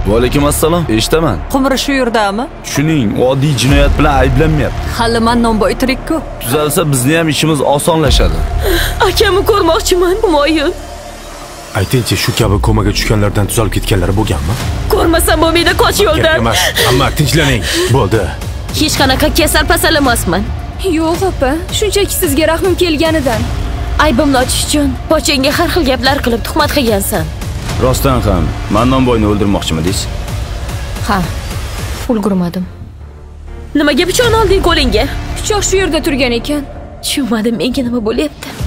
Va alaykum assalom. Eshitaman. Qumri shu yerdami? Shuning oddiy jinoyat bilan ayblanmayapti. Hali Mannonboy tirik-ku. Tuzalsa bizni ham ishimiz osonlashadi. Akamni ko'rmoqchiman, Humoyun. Aytingchi, shu kabi komaga tushganlardan tuzalib ketganlar bo'lganmi? Ko'rmasam bo'lmaydi, qoch yo'ldan. Kerak emas. Hamma tinchlaning. Bo'ldi. Hech qanaqa kasal-pasal emasman. Yo'q, opa. Shunchaki sizga rahmim kelganidan. Aybimni ochish uchun pochangga har xil gaplar qilib tuhmat qilgansan. Rostdan ham Mannonboyni o'ldirmoqchimidingiz? Ha. Ulgurmadim. Nimaga pichoqni olding qo'lingga? Pichoq shu yerda turgan ekan. Tushunmadim, menga nima bo'lyapti?